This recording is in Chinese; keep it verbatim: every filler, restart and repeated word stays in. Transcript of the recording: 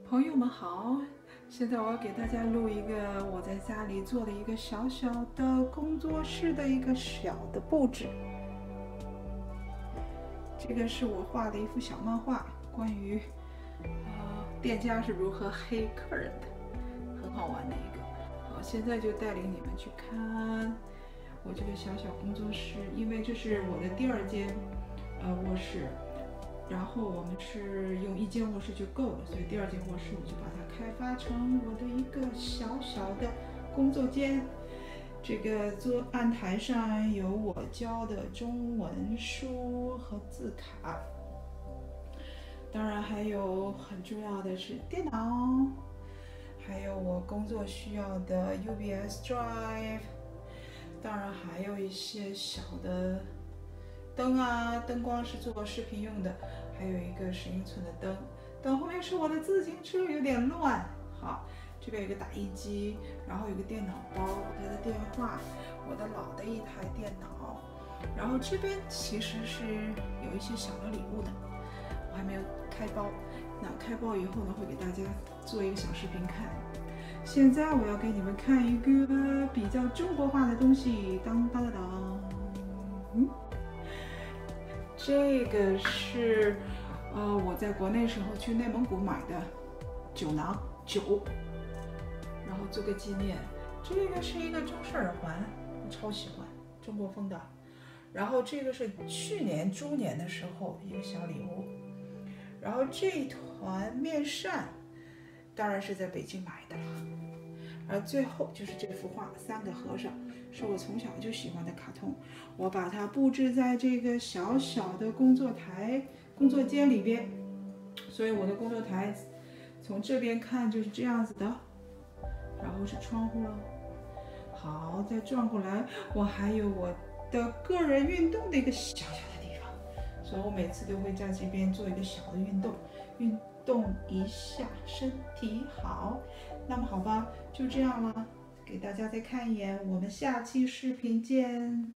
朋友们好，现在我要给大家录一个我在家里做的一个小小的工作室的一个小的布置。这个是我画的一幅小漫画，关于呃店家是如何黑客人的，很好玩的一个。好，现在就带领你们去看我这个小小工作室，因为这是我的第二间呃卧室。然后我们是用一间卧室就够了，所以第二间卧室我就把它开发成我的一个小小的工作间。这个桌案台上有我教的中文书和字卡，当然还有很重要的是电脑，还有我工作需要的 U B S drive， 当然还有一些小的灯啊，灯光是做视频用的，还有一个是英寸的灯。灯后面是我的自行车，有点乱。好，这边有一个打印机，然后有个电脑包，我的电话，我的老的一台电脑。然后这边其实是有一些小的礼物的，我还没有开包。那开包以后呢，会给大家做一个小视频看。现在我要给你们看一个比较中国化的东西，当当当当，嗯。这个是，呃，我在国内时候去内蒙古买的酒囊酒，然后做个纪念。这个是一个中式耳环，我超喜欢，中国风的。然后这个是去年猪年的时候一个小礼物。然后这一团面扇，当然是在北京买的了。而最后就是这幅画，三个和尚，是我从小就喜欢的卡通。我把它布置在这个小小的工作台、工作间里边，所以我的工作台从这边看就是这样子的，然后是窗户了。好，再转过来，我还有我的个人运动的一个小小的地方，所以我每次都会在这边做一个小的运动，运动一下，身体好。那么好吧，就这样了，给大家再看一眼，我们下期视频见。